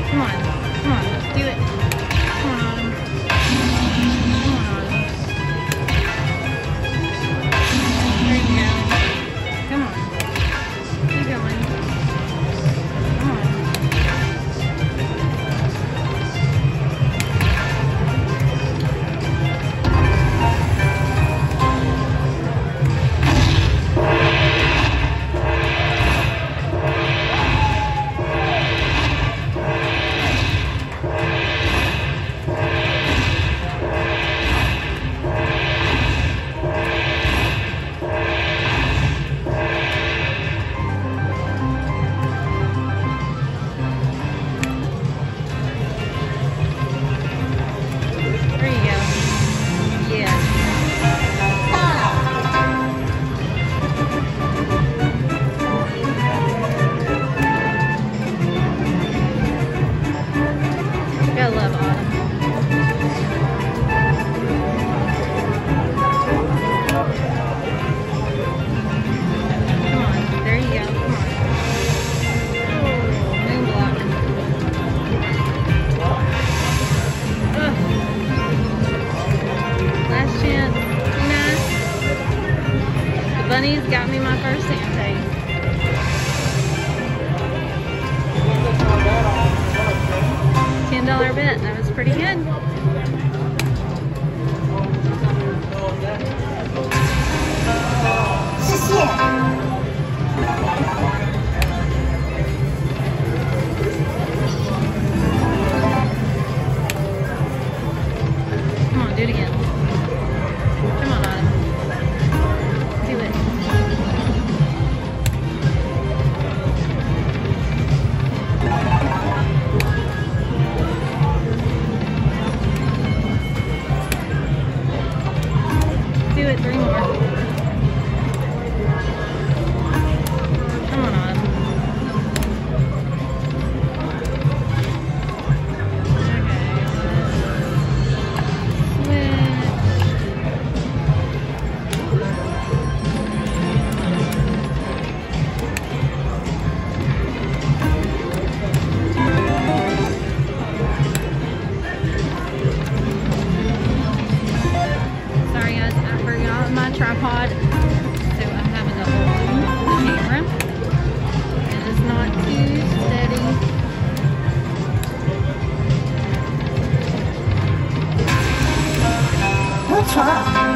Come on. Come on. Do it. Come on, Autumn. Come on, Autumn. There you go. Come on. Keep going. Come on. There you go. Yeah. Gotta love Autumn. Come on. There you go. Come on. Oh, moon block. Ugh. Last chance. Tina. The bunnies got me my first Santa. $10 bet. That was pretty good. Come on, do it again. Come on, Autumn. Do it. Do it, 3 more. Come on, Autumn. Sorry guys, I forgot my tripod, so I'm having to hold the camera. It is not too steady. What's wrong?